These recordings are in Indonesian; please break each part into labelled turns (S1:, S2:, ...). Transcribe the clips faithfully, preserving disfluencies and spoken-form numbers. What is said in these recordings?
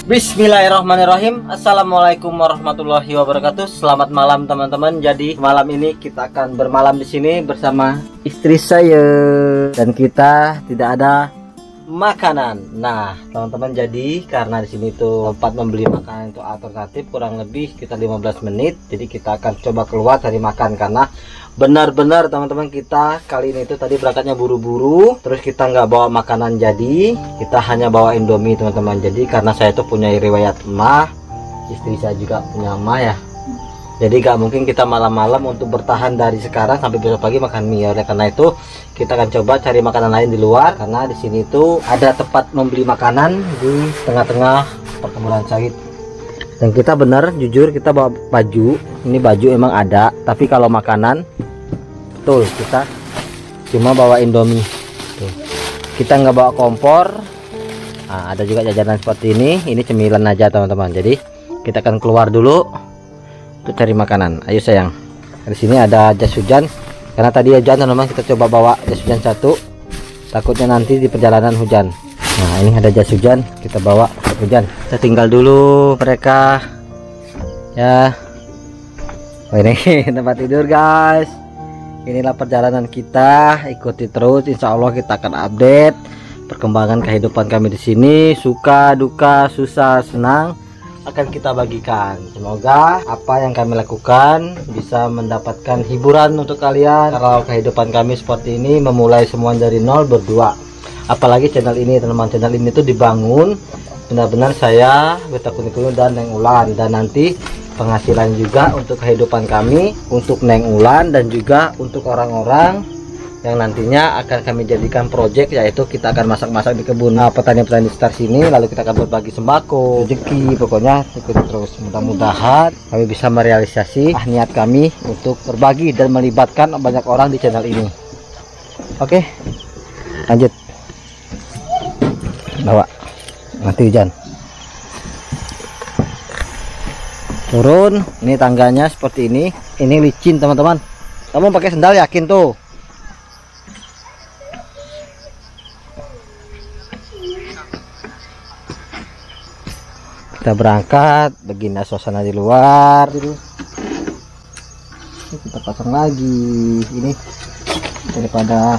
S1: Bismillahirrahmanirrahim. Assalamualaikum warahmatullahi wabarakatuh. Selamat malam teman-teman. Jadi malam ini kita akan bermalam di sini bersama istri saya dan kita tidak ada makanan. Nah, teman-teman, jadi karena di sini tuh tempat membeli makanan itu alternatif kurang lebih kita lima belas menit. Jadi kita akan coba keluar cari makan karena benar-benar teman-teman kita kali ini itu tadi berangkatnya buru-buru, terus kita nggak bawa makanan, jadi kita hanya bawa Indomie teman-teman. Jadi karena saya tuh punya riwayat emah, istri saya juga punya emah ya, jadi nggak mungkin kita malam-malam untuk bertahan dari sekarang sampai besok pagi makan mie. Oleh karena itu kita akan coba cari makanan lain di luar, karena di sini tuh ada tempat membeli makanan di tengah-tengah perkebunan sawit. Dan kita benar jujur kita bawa baju, ini baju emang ada, tapi kalau makanan betul kita cuma bawa Indomie tuh. Kita nggak bawa kompor. Nah, ada juga jajanan seperti ini, ini cemilan aja teman-teman. Jadi kita akan keluar dulu untuk cari makanan. Ayo sayang, di sini ada jas hujan karena tadi hujan teman-teman, kita coba bawa jas hujan satu, takutnya nanti di perjalanan hujan. Nah, ini ada jas hujan, kita bawa hujan. Kita tinggal dulu mereka ya. Oh, ini tempat tidur guys. Inilah perjalanan kita, ikuti terus, insya Allah kita akan update perkembangan kehidupan kami di sini. Suka duka susah senang akan kita bagikan. Semoga apa yang kami lakukan bisa mendapatkan hiburan untuk kalian. Kalau kehidupan kami seperti ini, memulai semua dari nol berdua. Apalagi channel ini teman-teman, channel ini tuh dibangun benar-benar saya, Beta Kuning dan Neng Ulan, dan nanti penghasilan juga untuk kehidupan kami, untuk Neng Ulan dan juga untuk orang-orang yang nantinya akan kami jadikan project, yaitu kita akan masak-masak di kebun nah, petani-petani sekitar sini, lalu kita akan berbagi sembako, rezeki, pokoknya ikuti terus. Mudah-mudahan kami bisa merealisasi ah, niat kami untuk berbagi dan melibatkan banyak orang di channel ini. Oke, lanjut bawa, nanti hujan turun. Ini tangganya seperti ini, ini licin teman-teman. Kamu pakai sendal yakin tuh? Kita berangkat, begini suasana di luar. Kita pasang lagi ini daripada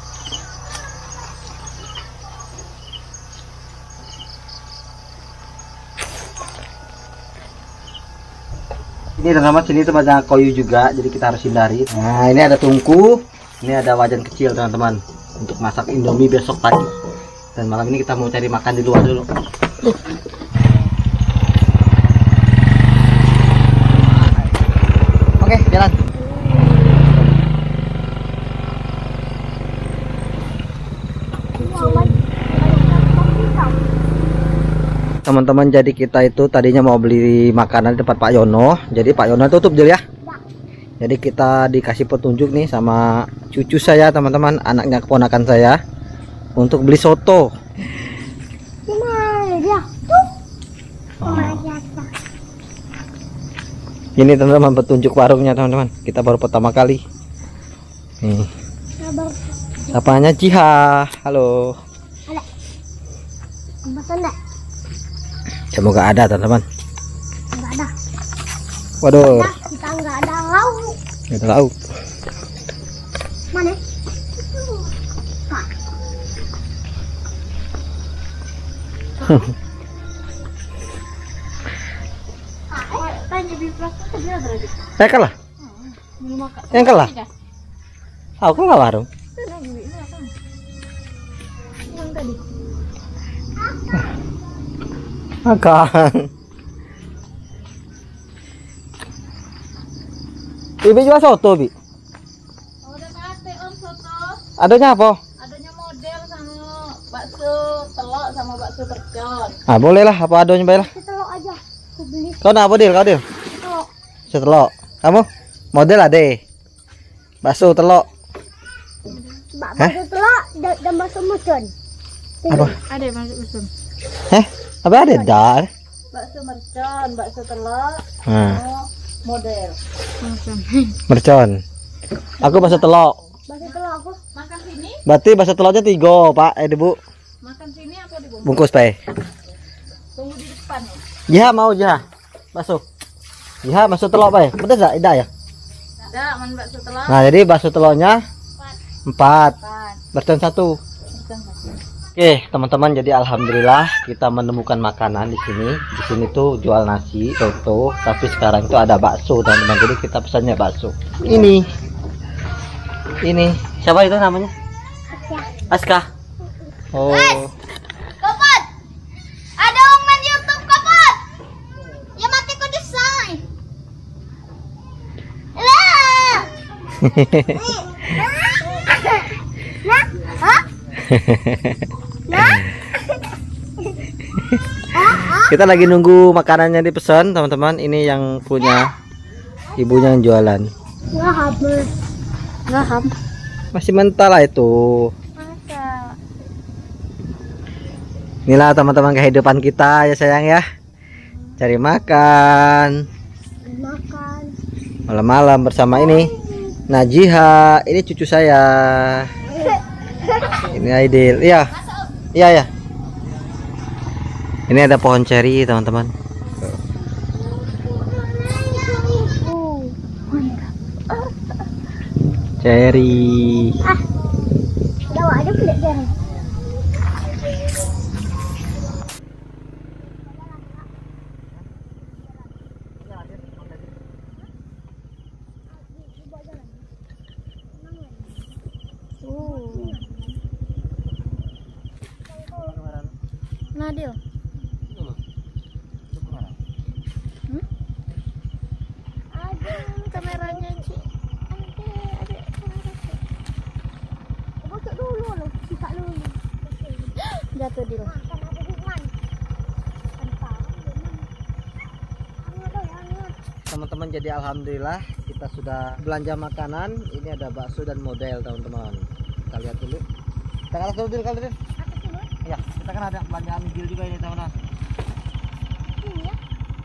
S1: ini teman-teman. Sini tuh banyak kayu juga, jadi kita harus hindari. Nah, ini ada tungku, ini ada wajan kecil teman-teman untuk masak Indomie besok pagi. Dan malam ini kita mau cari makan di luar dulu. Uh. Oke, jalan. Teman-teman, jadi kita itu tadinya mau beli makanan di tempat Pak Yono, jadi Pak Yono tutup dulu ya. Jadi kita dikasih petunjuk nih sama cucu saya teman-teman, anaknya keponakan saya, untuk beli soto. Oh. Ini teman-teman petunjuk warungnya teman-teman, kita baru pertama kali nih. Apanya Jiha, halo. Semoga ada teman-teman. Enggak ada. Waduh. Ada, kita enggak ada lauk. Enggak ada lauk. Mana? Eh kalah. Yang kalah. Aku kalah warung. Yang tadi. Makan. Bibi jual soto, Bi.
S2: Oh, udah kate om soto.
S1: Adanya apa?
S2: Adanya model sama bakso telok sama bakso mercon.
S1: Ah, boleh lah, apa adanya baiklah.
S2: Telok aja. Aku beli.
S1: Kau nak apa deal, kau deal?
S2: Telok.
S1: Telok. Kamu? Model ada. Bakso telok.
S2: Bakso telok dan bakso mercon.
S1: Apa?
S2: Ada bakso mercon.
S1: Eh? Apa ada dal?
S2: Bakso mercon, bakso telok,
S1: hmm.
S2: model.
S1: Mercon. Aku bakso telok.
S2: Bakso telok aku makan sini.
S1: Berarti bakso teloknya tiga, Pak. Eh, Bu.
S2: Makan sini apa di bawah?
S1: Bungkus, Pak.
S2: Tunggu di depan.
S1: Jiha mau Jiha bakso. Jiha bakso telur apa ya? Betul enggak? Tidak ya?
S2: Ada man bakso telur.
S1: Nah, jadi bakso telurnya empat.
S2: Empat.
S1: Berton satu. Oke, teman-teman, jadi alhamdulillah kita menemukan makanan di sini. Di sini tuh jual nasi, soto, tapi sekarang itu ada bakso, teman-teman. Jadi kita pesannya bakso. Ini. Ini. Siapa itu namanya? Aska. Oh.
S3: Kapot! Ada orang main YouTube, kapot! Ya mati ko design. Lah. Nah, hah?
S1: Kita lagi nunggu makanannya dipesan, teman-teman. Ini yang punya ibunya yang jualan.
S3: Ngaham. Ngaham.
S1: Masih mentah lah itu.
S3: Masa?
S1: Inilah teman-teman kehidupan kita ya sayang ya. Cari makan.
S3: Makan.
S1: Malam-malam bersama ini Najiha. Ini cucu saya. Ini Aidil. Iya. Iya ya. Ini ada pohon ceri, teman-teman. Ceri.
S3: Ah. Dah ada pula dia. Nadil. Hmm? Ada kameranya, Cik. Ada, ada kamera, Cik. Bocok dulu loh, sikat dulu. Jatuh dia.
S1: Teman-teman, jadi alhamdulillah kita sudah belanja makanan. Ini ada bakso dan model, teman-teman. Kita lihat dulu. Kita lihat dulu, dulu, dulu. Ya, kita kan ada belanjaan mobil juga ini, teman-teman.
S3: Ini ya.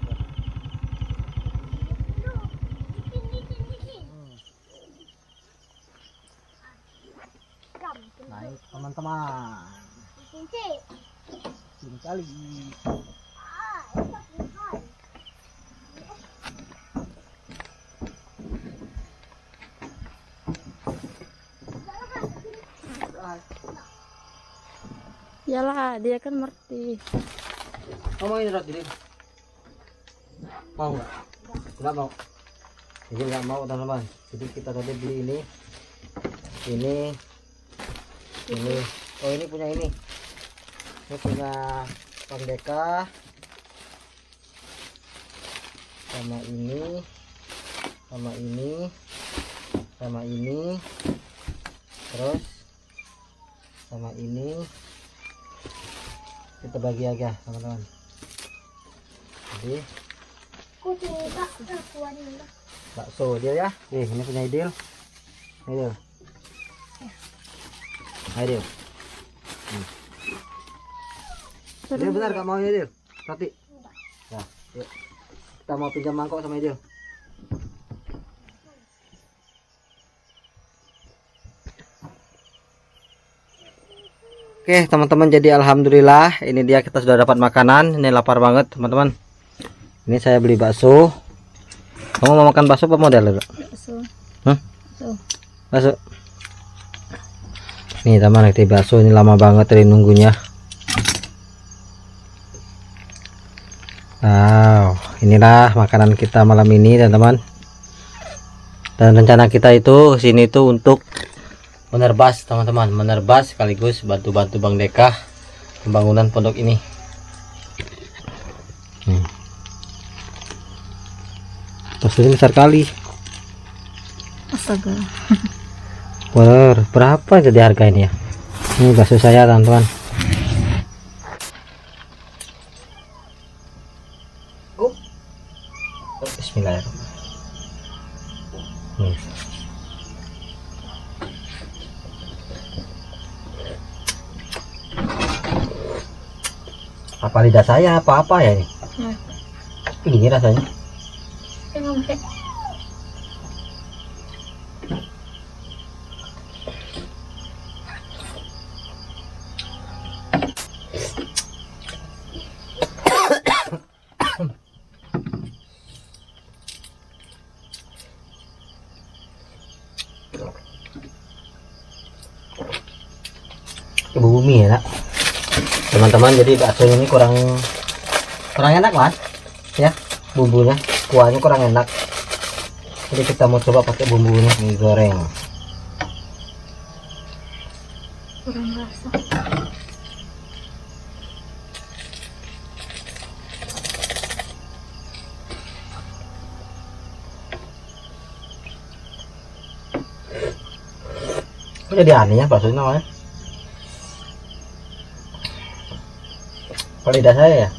S1: Naik, teman-teman. Ini kali.
S2: Yalah, dia kan ngerti.
S1: Kamu mau ini roti? Mau nggak? Nggak mau. Jadi nggak mau, teman-teman. Jadi kita tadi beli ini, ini, ini. Oh, ini punya ini. Ini punya Bang Deka. Sama ini, sama ini, sama ini. Terus sama ini. Kita bagi aja, teman-teman. Jadi bakso dia ya. Eh, ini punya Idil. Idil. Idil. Hmm. Idil benar gak mau Idil? Roti. Ya, yuk. Kita mau pinjam mangkok sama Idil. Oke, teman-teman, jadi alhamdulillah ini dia kita sudah dapat makanan. Ini lapar banget, teman-teman. Ini saya beli bakso. Kamu mau makan bakso apa model?
S2: Bakso.
S1: Hah?
S2: Bakso.
S1: Bakso. Nih, teman, nanti bakso ini lama banget dari nunggunya. Wow, inilah makanan kita malam ini, teman-teman. Dan rencana kita itu sini tuh untuk menerbas, teman-teman, menerbas sekaligus bantu-bantu Bang Deka pembangunan pondok ini. Hmm. Bakso ini besar kali.
S2: Astaga.
S1: Ber berapa jadi harga ini ya? Ini bakso saya, teman-teman. Oh. Bismillahirrahmanirrahim. Hmm. Apa lidah saya apa-apa ya ini?
S2: Hmm.
S1: Gini rasanya. Ibu bumi ya, teman-teman. Jadi bakso ini kurang kurang enak mas ya, bumbunya kuahnya kurang enak. Jadi kita mau coba pakai bumbunya digoreng.
S3: Kurang rasa.
S1: Kok jadi aneh ya bakso ini namanya? Kalau lidah saya ya.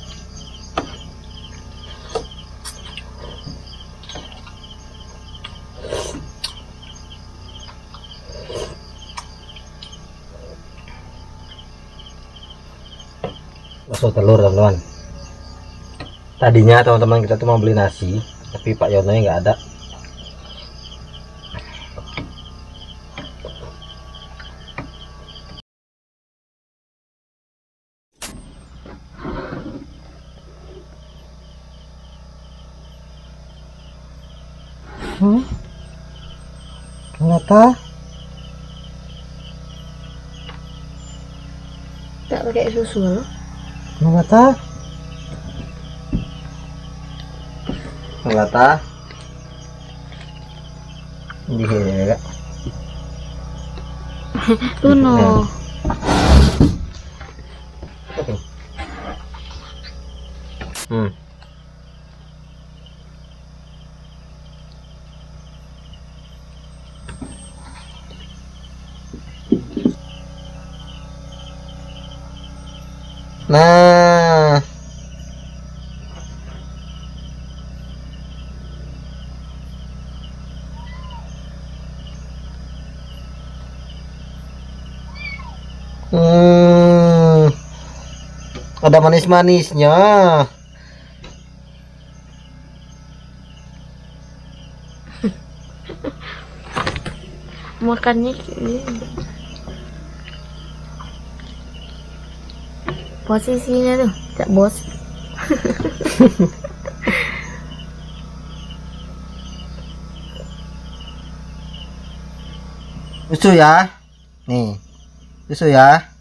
S1: Bakso telur teman-teman. Tadinya teman-teman kita tuh mau beli nasi, tapi Pak Yono nya nggak ada. Hmm? Ternyata
S3: Tak pakai susu loh.
S1: ternyata ternyata ini ya.
S3: Tuno.
S1: Hmm. Nah, hmm, ada manis-manisnya.
S3: Makannya ini. Posisinya tuh, cak bos.
S1: Susu ya, nih susu ya.